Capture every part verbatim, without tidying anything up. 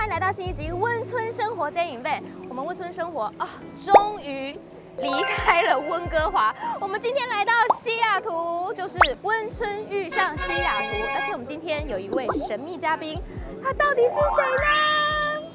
欢迎来到新一集《温村生活真影费》。我们温村生活啊，终于离开了温哥华，我们今天来到西雅图，就是温村遇上西雅图。而且我们今天有一位神秘嘉宾，他到底是谁呢？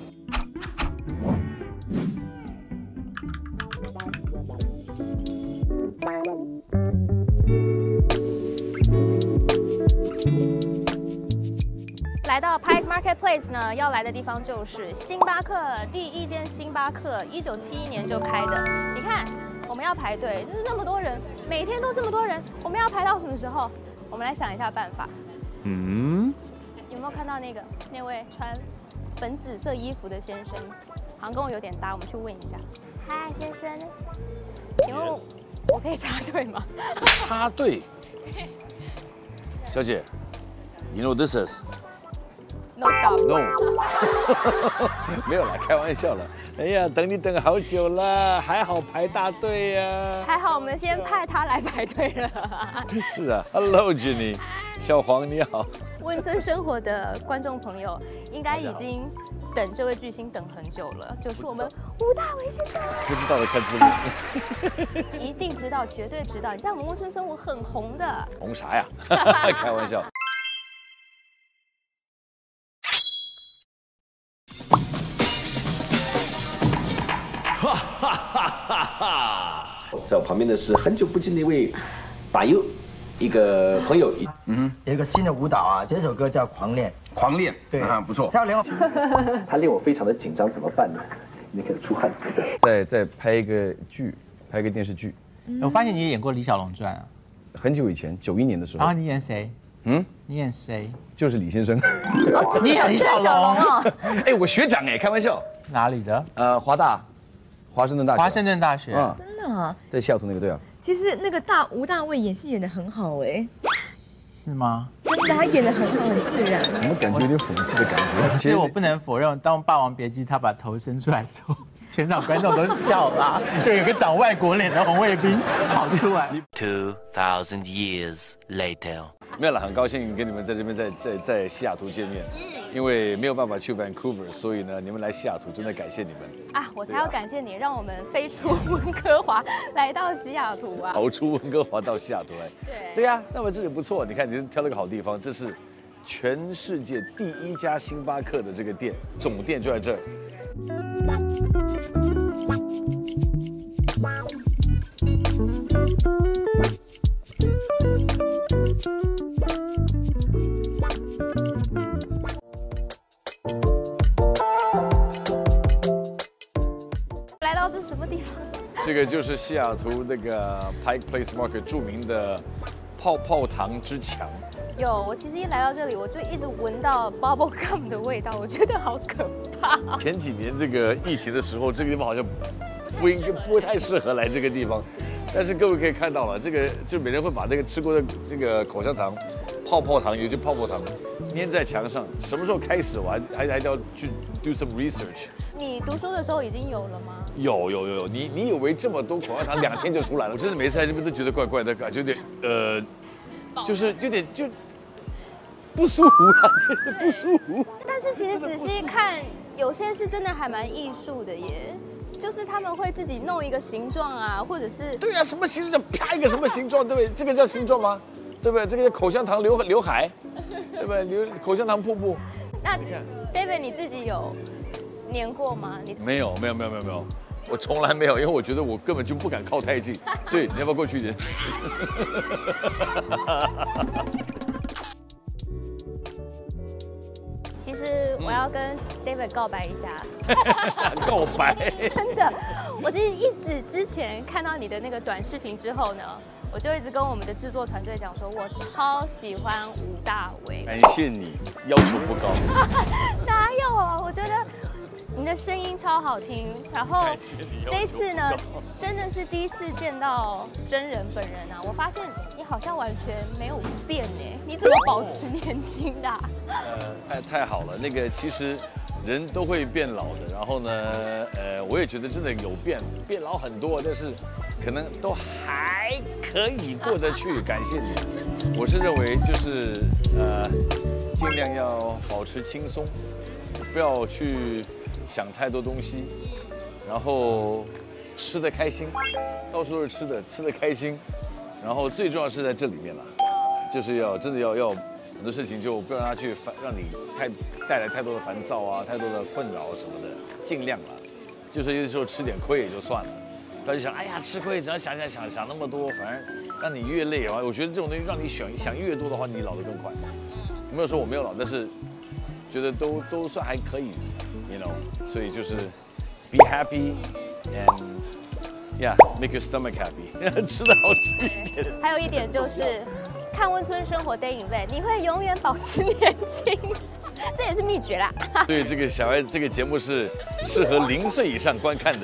来到 Pike Marketplace 呢，要来的地方就是星巴克。第一间星巴克，一九七一年就开的。你看，我们要排队，那么多人，每天都这么多人，我们要排到什么时候？我们来想一下办法。嗯，有没有看到那个那位穿粉紫色衣服的先生？好像跟我有点搭，我们去问一下。嗨，先生，请问我可以插队吗？ 插队？小姐 ，You know this is。 No stop. No， 没有啦，开玩笑了。哎呀，等你等好久了，还好排大队呀。 还好我们先派他来排队了。 是啊 ，Hello Jenny， 小黄你好。 温村生活的观众朋友应该已经等这位巨星等很久了，就是我们吴大维先生。 不知道的看字幕。 一定知道，绝对知道，你在我们温村生活很红的。 红啥呀？开玩笑。 哈哈哈哈哈！ 在我旁边的是很久不见的一位打友，一个朋友。 嗯，有一个新的舞蹈啊，这首歌叫《狂恋》。 狂恋， 对啊，不错。 漂亮。 他令我非常的紧张，怎么办呢？你可出汗。 再再拍一个剧，拍一个电视剧。 我发现你也演过《李小龙传》啊， 很久以前，九一年的时候。 然后你演谁？嗯，你演谁？ 就是李先生。 你演李小龙哦？ 哎，我学长哎，开玩笑。 哪里的？ 呃，华大。 华盛顿大学， 华盛顿大学， 嗯， 真的啊， 在西雅图那个对啊。 其实那个大吴大卫演戏演得很好哎， 是吗？ 真的，他演得很好，很自然。 怎么感觉有点讽刺的感觉？ 其实我不能否认，当《霸王别姬》他把头伸出来的时候，全场观众都笑了，就有个长外国脸的红卫兵跑出来。 Two thousand years later。 没有了，很高兴跟你们在这边在在在西雅图见面。因为没有办法去 Vancouver， 所以呢，你们来西雅图真的感谢你们啊！我才要感谢你，让我们飞出温哥华来到西雅图啊！ 逃出温哥华到西雅图来。 对对呀，那么这里不错，你看你挑了个好地方，这是全世界第一家星巴克的这个店，总店就在这儿。 来到这什么地方？ 这个就是西雅图那个 Pike Place Market 著名的泡泡糖之墙。 有，我其实一来到这里，我就一直闻到 bubble gum 的味道，我觉得好可怕。 前几年这个疫情的时候，这个地方好像不应该不太适合来这个地方，但是各位可以看到了，这个就每人会把那个吃过的这个口香糖、泡泡糖，也就泡泡糖，粘在墙上。什么时候开始？我还还还要去 do some research。 你读书的时候已经有了吗？ 有有有有，你你以为这么多口香糖两天就出来了？我真的每次来这边都觉得怪怪的，感觉有点呃，就是有点就不舒服了，不舒服。 但是其实仔细看，有些是真的还蛮艺术的耶，就是他们会自己弄一个形状啊，或者是对啊，什么形状？啪一个什么形状，对不对？这个叫形状吗？对不对？这个叫口香糖刘刘海，对不对？流口香糖瀑布。 那 David 你自己有粘过吗？你没有没有没有没有没有，我从来没有，因为我觉得我根本就不敢靠太近，所以你要不要过去一点？ 其实我要跟 David 告白一下。 告白？ 真的，我其实一直之前看到你的那个短视频之后呢，我就一直跟我们的制作团队讲说，我超喜欢吴大维。 感谢你，要求不高。 哪有啊？我觉得你的声音超好听，然后这一次呢，真的是第一次见到真人本人啊！我发现你好像完全没有变呢，你怎么保持年轻的啊？ 呃，太太好了，那个其实人都会变老的，然后呢，呃，我也觉得真的有变，变老很多，但是可能都还可以过得去。感谢你，我是认为就是呃，尽量要保持轻松。 不要去想太多东西，然后吃得开心，到处都是吃的，吃得开心，然后最重要是在这里面了，就是要真的要要很多事情就不要让它去烦，让你太带来太多的烦躁啊，太多的困扰什么的，尽量了，就是有的时候吃点亏也就算了。不要去想，哎呀，吃亏，只要想想想想那么多，反正让你越累的话，我觉得这种东西让你想想越多的话，你老得更快。没有说我没有老，但是觉得都都算还可以 ，you know， 所以就是 be happy and yeah make your stomach happy， 吃的好吃一点。 还有一点就是看温村生活 day in day， 你会永远保持年轻，这也是秘诀啦。 所以这个小孩这个节目是适合零岁以上观看的。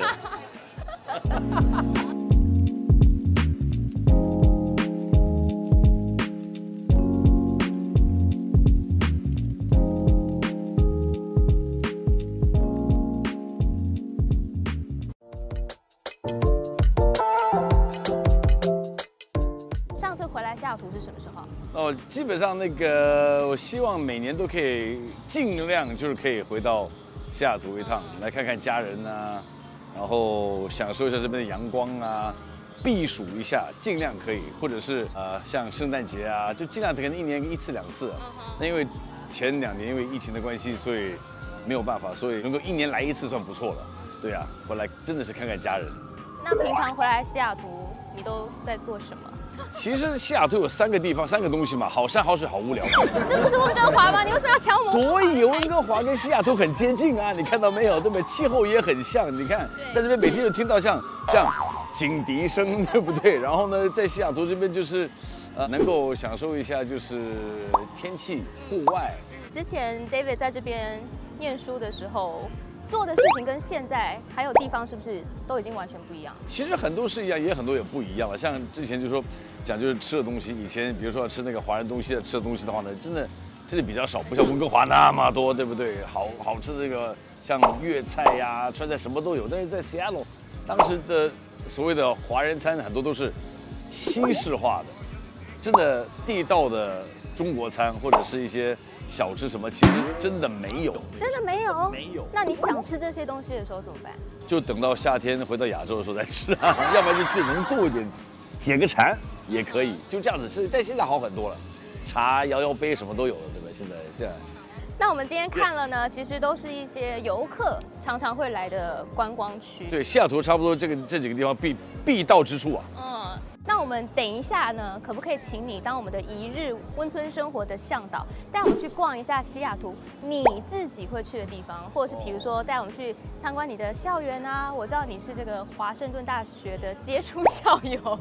上次回来西雅图是什么时候？ 哦，基本上那个，我希望每年都可以尽量就是可以回到西雅图一趟，来看看家人啊，然后享受一下这边的阳光啊，避暑一下，尽量可以，或者是呃像圣诞节啊，就尽量可能一年一次两次。那因为前两年因为疫情的关系，所以没有办法，所以能够一年来一次算不错了。对啊，回来真的是看看家人。 那平常回来西雅图，你都在做什么？ 其实西雅图有三个地方，三个东西嘛，好山好水好无聊嘛。 这不是温哥华吗？你为什么要抢我们？ 所以温哥华跟西雅图很接近啊，你看到没有？对不对？气候也很像。你看，在这边每天就听到像像警笛声，对不对？然后呢，在西雅图这边就是，呃，能够享受一下就是天气、户外。 之前 David 在这边念书的时候，做的事情跟现在还有地方是不是都已经完全不一样？ 其实很多是一样，也很多也不一样了。像之前就说讲就是吃的东西，以前比如说要吃那个华人东西的吃的东西的话呢，真的这里比较少，不像温哥华那么多，对不对？好好吃的这个像粤菜呀、川菜什么都有。但是在 Seattle 当时的所谓的华人餐很多都是西式化的，真的地道的中国餐或者是一些小吃什么，其实真的没有。 真的没有？ 没有。 那你想吃这些东西的时候怎么办？ 就等到夏天回到亚洲的时候再吃啊，要不然就自己能做一点，解个馋也可以，就这样子吃。但现在好很多了，茶、摇摇杯什么都有了，对吧？现在这样。 那我们今天看了呢，其实都是一些游客常常会来的观光区。 对，西雅图差不多这个这几个地方必必到之处啊。 嗯，那我们等一下呢，可不可以请你当我们的一日温村生活的向导，带我们去逛一下西雅图你自己会去的地方，或者是比如说带我们去参观你的校园啊？我知道你是这个华盛顿大学的杰出校友。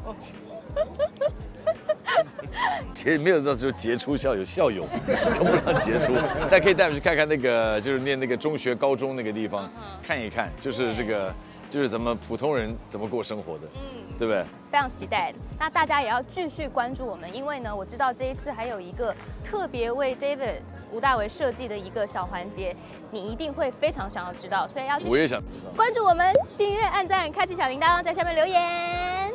杰没有到就杰出校友，校友称不上杰出，但可以带我们去看看那个，就是念那个中学、高中那个地方，看一看，就是这个，就是咱们普通人怎么过生活的，嗯，对不对？ 非常期待。那大家也要继续关注我们，因为呢，我知道这一次还有一个特别为 David 吴大维设计的一个小环节，你一定会非常想要知道，所以要我也想知道。 关注我们，订阅、按赞、开启小铃铛，在下面留言。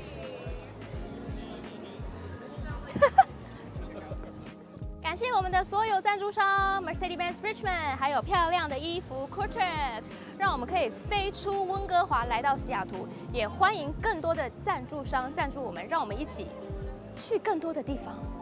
感谢我们的所有赞助商 Mercedes-Benz Richmond， 还有漂亮的衣服 Cortez， 让我们可以飞出温哥华来到西雅图。也欢迎更多的赞助商赞助我们，让我们一起去更多的地方。